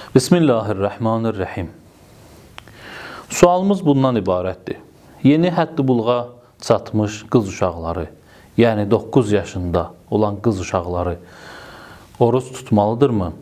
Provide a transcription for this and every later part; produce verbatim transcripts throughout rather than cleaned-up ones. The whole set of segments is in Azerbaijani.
Bismillahirrahmanirrahim. Sualımız bundan ibarətdir. Yeni həddi buluğa çatmış qız uşaqları, yəni doqquz yaşında olan qız uşaqları oruç tutmalıdırmı?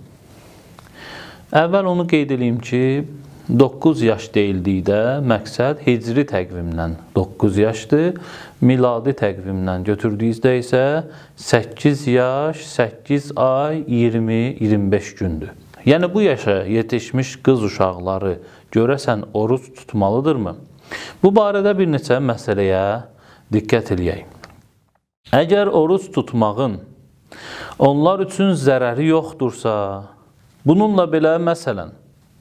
Əvvəl onu qeyd edeyim ki, doqquz yaş deyildikdə məqsəd hicri təqvimdən doqquz yaşdır, miladi təqvimdən götürdüyüzdə isə səkkiz yaş, səkkiz ay, iyirmi iyirmi beş gündür. Yəni bu yaşa yetişmiş qız uşaqları görəsən oruç tutmalıdırmı? Bu barədə bir neçə məsələyə diqqət edək. Əgər oruç tutmağın onlar üçün zərəri yoxdursa, bununla belə məsələn,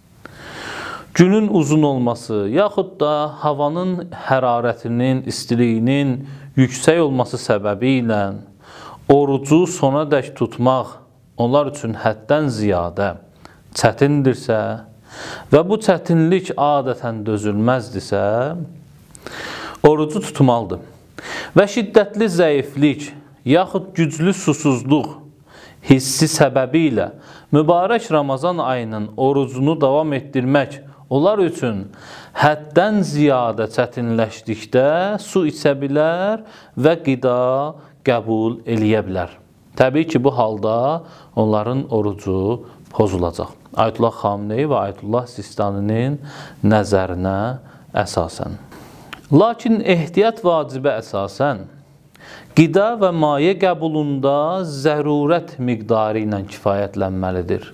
günün uzun olması, yaxud da havanın hərarətinin, istiliyinin yüksək olması səbəbi ilə orucu sona dək tutmaq onlar üçün həddən ziyadə çətindirsə və bu çətinlik adətən dözülməzdirsə, orucu tutmalıdır. Və şiddətli zəiflik, yaxud güclü susuzluq hissi səbəbi ilə mübarək Ramazan ayının orucunu davam etdirmək onlar üçün həddən ziyadə çətinləşdikdə su içə bilər və qida qəbul eləyə bilər. Təbii ki, bu halda onların orucu pozulacaq. Ayətullah Xameneyi və Ayətullah Sistaninin nəzərinə əsasən. Lakin ehtiyat vacibə əsasən qida və maye qəbulunda zərurət miqdarı ilə kifayətlənməlidir.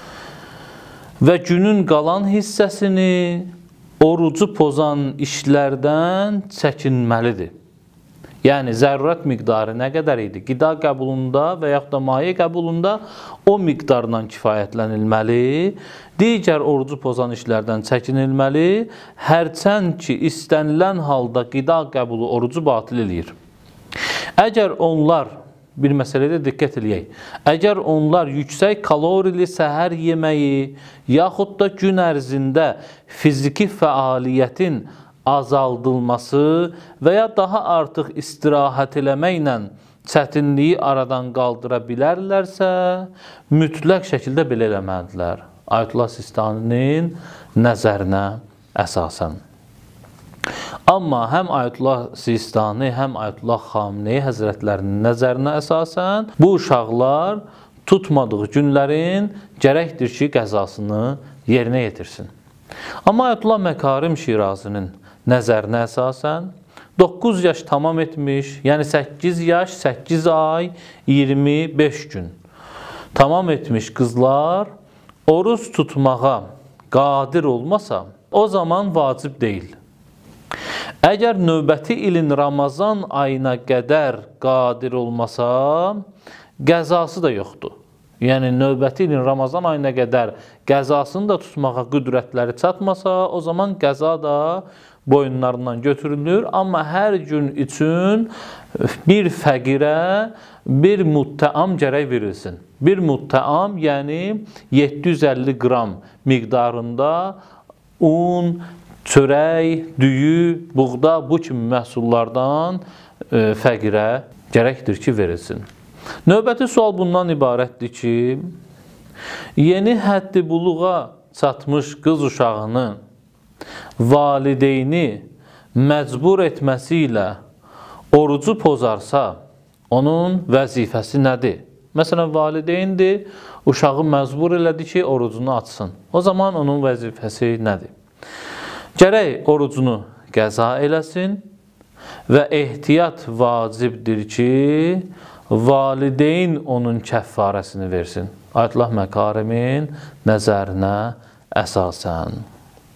Və günün qalan hissəsini orucu pozan işlərdən çəkinməlidir. Yəni, zərurət miqdarı nə qədər idi? Qida qəbulunda və yaxud da maye qəbulunda o miqdarla kifayətlənilməli, digər orucu pozan işlərdən çəkinilməli, hərçənd ki, istənilən halda qida qəbulu orucu batil eləyir. Əgər onlar, bir məsələdə diqqət eləyək, əgər onlar yüksək kalorili səhər yeməyi, yaxud da gün ərzində fiziki fəaliyyətin azaldılması və ya daha artıq istirahət eləməklə çətinliyi aradan qaldıra bilərlərsə, mütləq şəkildə belə eləməlidirlər. Ayətullah Sistaninin nəzərinə əsasən. Amma həm Ayətullah Sistani, həm Ayətullah Xameneyi həzrətlərinin nəzərinə əsasən bu uşaqlar tutmadığı günlərin gərəkdir ki, qəzasını yerinə yetirsin. Amma Ayətullah Məkarim Şirazinin nəzərinə əsasən doqquz yaş tamam etmiş, yəni səkkiz yaş, səkkiz ay, iyirmi beş gün tamam etmiş qızlar oruç tutmağa qadir olmasa, o zaman vacib deyil. Əgər növbəti ilin Ramazan ayına qədər qadir olmasa, qəzası da yoxdur. Yəni, növbəti ilin Ramazan ayına qədər qəzasını da tutmağa qüdrətləri çatmasa, o zaman qəza da boyunlarından götürülür. Amma hər gün üçün bir fəqirə bir muttəam gərək verilsin. Bir muttəam, yəni yeddi yüz əlli qram miqdarında un, çörək, düyü, buğda, bu kimi məhsullardan fəqirə gərəkdir ki, verilsin. Növbəti sual bundan ibarətdir ki, yeni həddi buluğa çatmış qız uşağının valideyni məcbur etməsi ilə orucu pozarsa, onun vəzifəsi nədir? Məsələn, valideyndir, uşağı məcbur elədi ki, orucunu açsın. O zaman onun vəzifəsi nədir? Gərək orucunu qəza eləsin və ehtiyat vacibdir ki, valideyn onun kəffarəsini versin. Ayətullah Məkarimin nəzərinə əsasən.